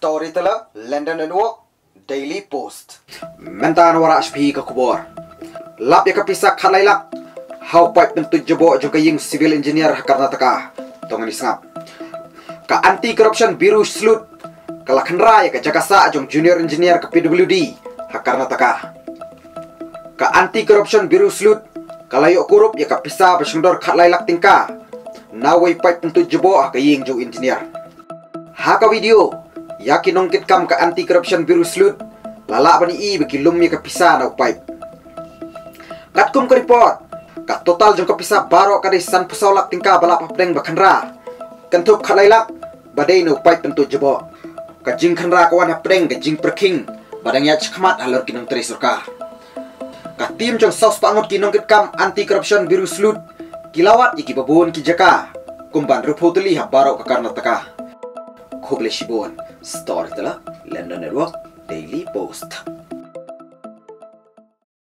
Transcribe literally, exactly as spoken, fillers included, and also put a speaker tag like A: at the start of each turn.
A: Storyteller, London Network, Daily Post. Mentan wara shpi ka kubor. Lap ya kapisa khalailak. How pipe bentu jebo juga ying civil engineer Karnataka. Tongan isngap. Ka anti corruption biru slut. Ka lakhnra ya ka jakasa jong junior engineer ka P W D Karnataka. Ka anti corruption biru slut. Kalayo kurup ya ka pisa besundor khalailak tingka. Nawai pipe bentu jebo ka ying jong engineer. Haka video yakin nongkit kam ka anti corruption biru slut lala bani i bagi lummi ka pisa na pipe katkum ka report ka total jong ka pisa baro ka desan pusawlak tingka bala papdeng bakhanra kantup khalailak badai no pipe tentu jebo ka jing khanra ka wan hapdeng ka jing perking badang ya chkhmat halor kinong tri sarkar ka tim jong saus pangot kinong kit kam anti corruption biru slut kilawat yiki babon ki jaka kumban rupotuli ha baro ka Karnataka Kubli Shibon, Storyteller, London Network, Daily Post.